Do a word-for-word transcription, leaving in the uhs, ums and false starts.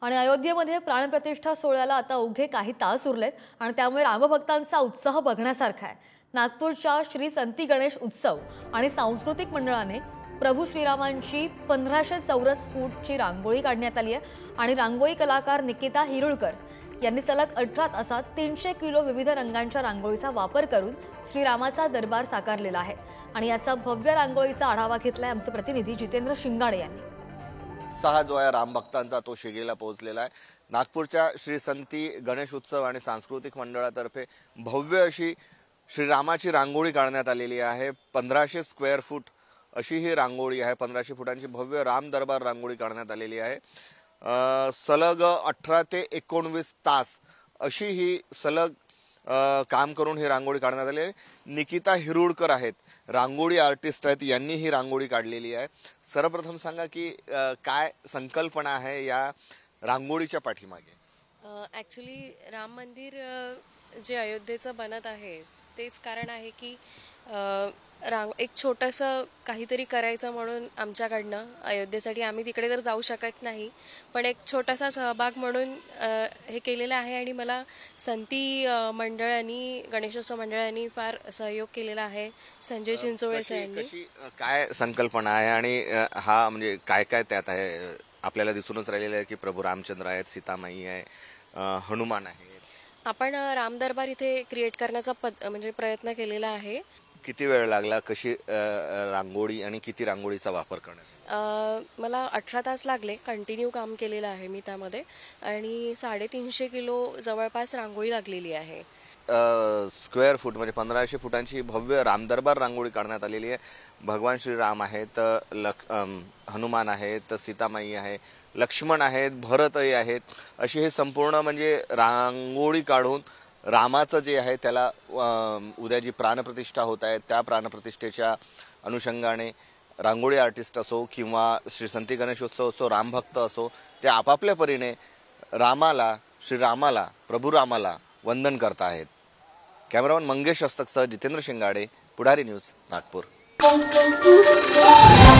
आणि अयोध्येमध्ये प्राणप्रतिष्ठा सोहळ्याला आता अवघे काही तास उरलेत आणि त्यामुळे रामभक्तांचा उत्साह बघण्यासारखा आहे। नागपूरच्या श्री संती गणेश उत्सव आणि सांस्कृतिक मंडळाने प्रभू श्रीरामांची पंधराशे चौरस फूटची रांगोळी काढण्यात आली आहे आणि रांगोळी कलाकार निकिता हिरुळकर यांनी सलग अठरा तासात तीनशे किलो विविध रंगांच्या रांगोळीचा वापर करून श्रीरामाचा दरबार साकारलेला आहे। आणि याचा भव्य रांगोळीचा आढावा घेतलाय आमचे प्रतिनिधी जितेंद्र शिंगाडे यांनी। सहा जो आहे रामभक्तांचा तो शिगेला पोहोचलेला आहे। नागपूरच्या श्री संती गणेश उत्सव आणि सांस्कृतिक मंडळातर्फे भव्य अशी श्रीरामाची रांगोळी काढण्यात आलेली आहे। पंधराशे स्क्वेअर फूट अशी ही रांगोळी आहे। पंधराशे फुटांची भव्य राम दरबार रांगोळी काढण्यात आलेली आहे। सलग अठरा ते एकोणवीस तास अशी ही सलग काम करून ही रांगोळी काढण्यात आली आहे। निकिता हिरुळकर आहेत, रांगोळी आर्टिस्ट आहेत, यांनी ही रांगोळी काढलेली आहे। सर्वप्रथम सांगा की काय संकल्पना आहे या रांगोळीच्या पाठीमागे? ॲक्च्युली राम मंदिर जे अयोध्येचं बनत आहे तेच कारण आहे की रांग एक छोटंसं काहीतरी करायचं म्हणून आमच्याकडनं अयोध्येसाठी आम्ही तिकडे तर जाऊ शकत नाही, पण एक छोटासा सहभाग म्हणून हे केलेलं आहे। आणि मला संती मंडळांनी गणेशोत्सव मंडळांनी फार सहयोग केलेला आहे। संजय चिंचोळे सरांनी। काय संकल्पना आहे आणि हा म्हणजे काय काय त्यात आहे? आपल्याला दिसूनच राहिलेलं आहे की प्रभू रामचंद्र आहेत, सीतामाई आहे, हनुमान आहे। आपण राम दरबार इथे क्रिएट करण्याचा पद म्हणजे प्रयत्न केलेला आहे। किती वेळ लागला? कशी रांगोळी आणि किती रांगोळीचा वापर करण्यात? मला अठरा तास लागले। कंटिन्यू काम केलेलं आहे मी त्यामध्ये आणि साडेतीनशे किलो जवळपास रांगोळी लागलेली आहे। स्क्वेअर फूट म्हणजे पंधराशे फुटांची भव्य रामदरबार रांगोळी काढण्यात आलेली आहे। भगवान श्रीराम आहेत, लक हनुमान आहेत, सीतामाई आहे, लक्ष्मण आहेत, भरतही आहेत, अशी हे संपूर्ण म्हणजे रांगोळी काढून रामाचं जे आहे त्याला उद्या जी प्राणप्रतिष्ठा होत आहे त्या प्राणप्रतिष्ठेच्या अनुषंगाने रांगोळी आर्टिस्ट असो किंवा श्री संती गणेशोत्सव असो, रामभक्त असो, ते आपापल्या परीने रामाला, श्रीरामाला, प्रभू रामाला वंदन करत आहेत। कॅमेरामन मंगेश हस्तकसह जितेंद्र शिंगाडे, पुढारी न्यूज, नागपूर।